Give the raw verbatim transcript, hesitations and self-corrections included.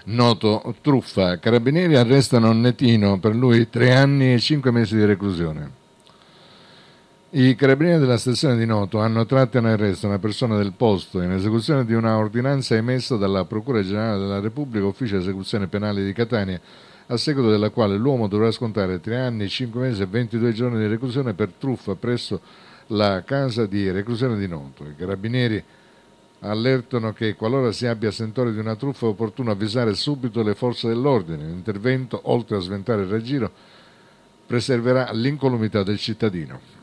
Noto truffa. Carabinieri arrestano Nettino, per lui tre anni e cinque mesi di reclusione. I carabinieri della stazione di Noto hanno tratto in arresto una persona del posto in esecuzione di una ordinanza emessa dalla Procura Generale della Repubblica, Ufficio Esecuzione Penale di Catania, a seguito della quale l'uomo dovrà scontare tre anni, cinque mesi e ventidue giorni di reclusione per truffa presso la casa di reclusione di Noto. I carabinieri allertano che qualora si abbia sentore di una truffa è opportuno avvisare subito le forze dell'ordine. L'intervento, oltre a sventare il raggiro, preserverà l'incolumità del cittadino.